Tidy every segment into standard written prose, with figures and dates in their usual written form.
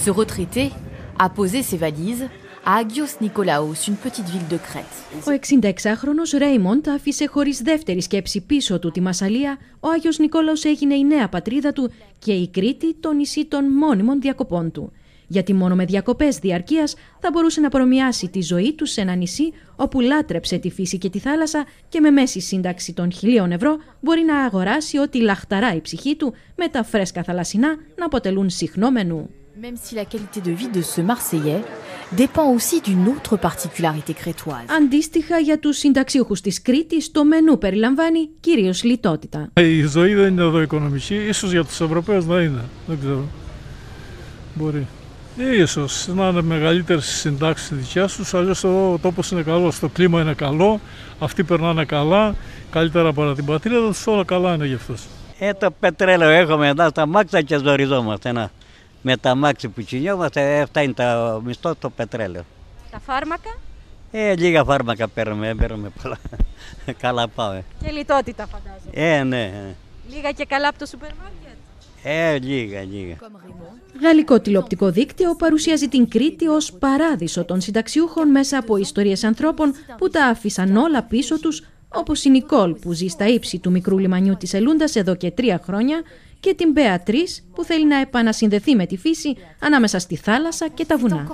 Ce retraité a posé ses valises à Agios Nikolaos, une petite ville de Crète. Ο 66χρονος Ρέιμοντ άφησε χωρίς δεύτερη σκέψη πίσω του τη Μασσαλία. Ο Άγιος Νικόλαος έγινε η νέα πατρίδα του και η Κρήτη το νησί των μόνιμων διακοπών του. Γιατί μόνο με διακοπές διαρκείας θα μπορούσε να προμοιάσει τη ζωή του σε ένα νησί όπου λάτρεψε τη φύση και τη θάλασσα και με μέση σύνταξη των 1.000 ευρώ μπορεί να αγοράσει ό,τι λαχταρά η ψυχή του με τα φρέσκα θαλασσινά να αποτελούν συχνό μενού. Même si la qualité de vie de ce Marseillais dépend aussi d'une autre particularité crétoise. Αντίστοιχα για τους συνταξιούχους της Κρήτης, το μενού περιλαμβάνει κυρίως λιτότητα. Η ζωή δεν είναι εδώ οικονομική, ίσως για τους Ευρωπαίους να είναι, δεν ξέρω. Μπορεί. Ίσως να είναι μεγαλύτερες συντάξεις στις δικιάς τους, αλλιώς εδώ ο τόπος είναι καλός, το κλίμα είναι καλό, αυτοί περνάνε καλά, καλύτερα παρά την πατρίδα τους, όλα καλά είναι για αυτούς. Το πετρέλαιο έχουμε εδώ στα μάξια και ζοριζόμαστε. Με τα μάξι που κινιόμαστε, φτάνει το μισθό το πετρέλαιο. Τα φάρμακα? Λίγα φάρμακα παίρνουμε πολλά. Καλά πάμε. Και λιτότητα φαντάζομαι. Ναι. Λίγα και καλά από το σούπερ μάρκετ. Λίγα. Γαλλικό τηλεοπτικό δίκτυο παρουσιάζει την Κρήτη ως παράδεισο των συνταξιούχων μέσα από ιστορίες ανθρώπων που τα άφησαν όλα πίσω τους, όπως η Νικόλ που ζει στα ύψη του μικρού λιμανιού της Ελούντας εδώ και 3 χρόνια και την Μπεατρίς που θέλει να επανασυνδεθεί με τη φύση ανάμεσα στη θάλασσα και τα βουνά.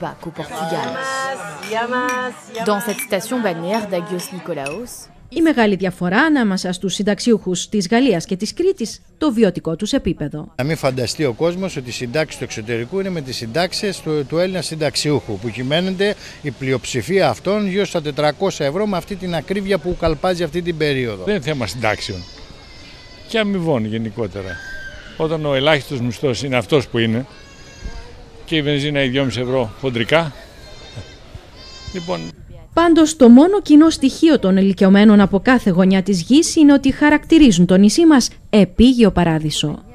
Η μεγάλη διαφορά ανάμεσα στους συνταξιούχους της Γαλλίας και της Κρήτης, το βιωτικό τους επίπεδο. Να μην φανταστεί ο κόσμος ότι οι συντάξεις του εξωτερικού είναι με τις συντάξεις του Έλληνα συνταξιούχου, που κυμαίνεται η πλειοψηφία αυτών γύρω στα 400 ευρώ με αυτή την ακρίβεια που καλπάζει αυτή την περίοδο. Δεν είναι θέμα συντάξεων και αμοιβών γενικότερα. Όταν ο ελάχιστος μισθός είναι αυτός που είναι και η βενζίνα είναι 2,5 ευρώ χοντρικά, λοιπόν... Πάντως, το μόνο κοινό στοιχείο των ηλικιωμένων από κάθε γωνιά της γης είναι ότι χαρακτηρίζουν το νησί μας επίγειο παράδεισο.